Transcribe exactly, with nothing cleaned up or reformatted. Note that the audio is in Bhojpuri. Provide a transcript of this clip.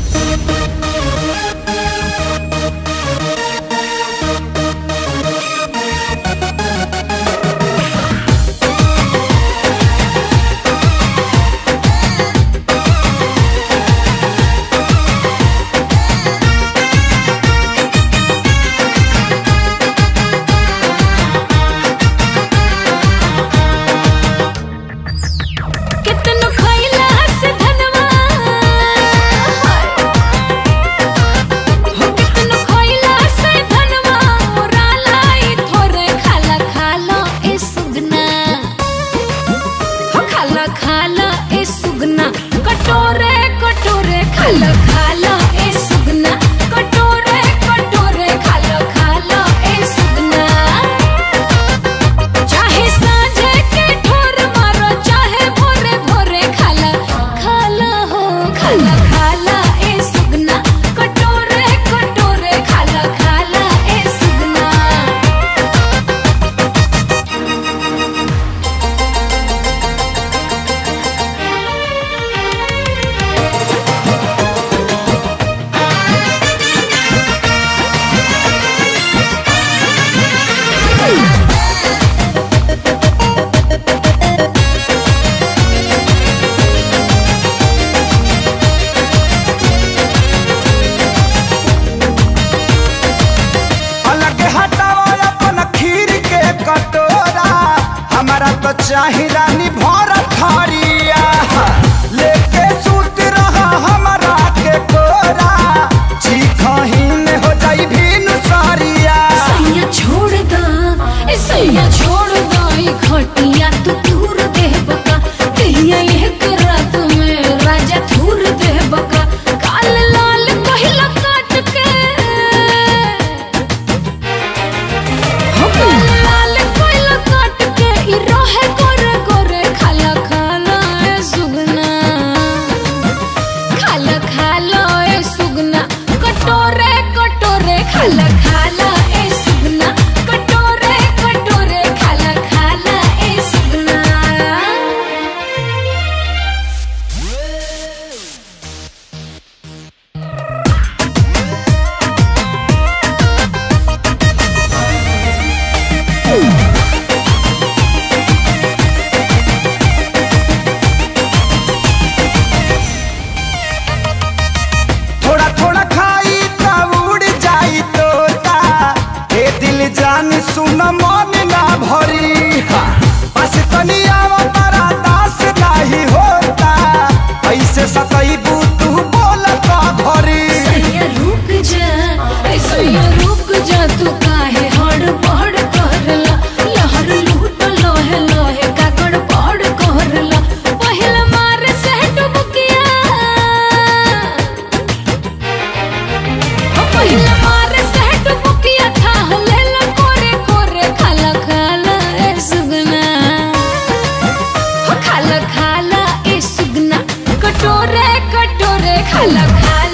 खाला खाला ए सुगना कटोरे कटोरे खाला खाला ए सुगना। चाहे सांझे के ठोर मारो चाहे भोरे भोरे खाला खाला हो खाला खाला ए सुगना कटोरे कटोरे खाला खाला ए सुगना। चाही रानी भर थरिया लेके सूत रहा हमारा के कोरा चीखहीन हो जाई भीन सारिया। सैया छोड़ दा ए सैया छोड़ दा ई खटिया तू दूर दे बका कहिया ये रात में राजा दूर दे बका। काल लाल कहिला काट के हो काल लाल कहिला काट के ई रहे गोरे गोरे खाला खाला ए सुगना खाला खाला ए सुगना कटोरे कटोरे खाला खाला ए सुगना कटोरे कटोरे खाला खाला ए सुगना। थोड़ा थोड़ा खाई ता उड़ जाई तोता ए दिल जान सुन मन ना भरी बस तनिया तारा दास नाही होता ऐसे सतईबू तू बोलता भरी। सैया रुक जा ए सैया रुक जा तू काहे हड़बड़ करला लहर लूट लोहे लोहे का गड़बड़ करला पहिला मार से डुबकिया पहिला मार से डुबकिया था लेला कोरे कोरे खाला खाला ए सुगना हो खाला खाला ए सुगना कटोरे कटोरे खाला खाला।